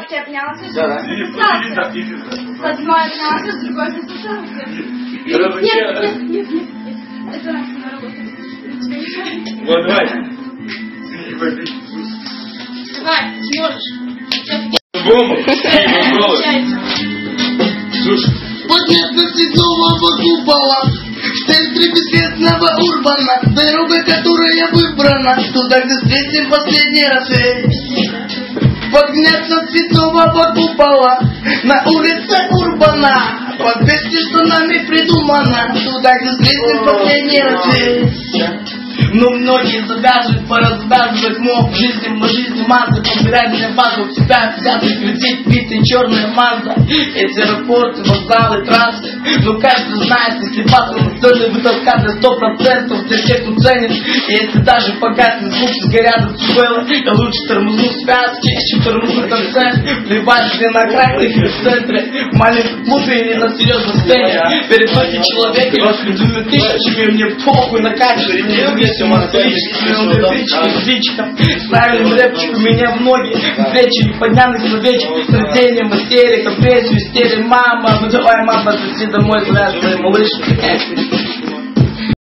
ты обнялся? Да. Поднимай, обнялся, с другой засосался. Нет. Это Настя на работе. Вот, давай. Давай, сможешь. Бомбу. Слушай. Поднятно цветного купола в центре бесследного урбана, дорога, которая выбрана, туда, где встретим последний рассвет. Поднятно цветного купола на улице Урбана, под песню, что нами придумано, туда, где встретим последний рассвет. Но многие завязывают, поразвязывать мог в жизни Мазда, подбирать для базу себя, взятый кредит, битый черная Мазда. Эти аэропорты, вокзалы, трассы, но каждый знает, если патрон настольный вытолкать на 100% для тех, кто ценит. И если даже погаснет звук, сгорят от суэлла, я лучше тормозну связки, чем тормозну концерт. Плевать, где на окраинах или в центре, в маленьком клубе или на серьезной сцене. Перед этим человеком раскрутили тысячами, мне похуй на качестве. Ставили рэпчику меня в ноги, встречи непонятных словечек, страдением, истерик, агрессию, истерия, мама, ну давай, мама, зайди домой, здравствуй, малыш.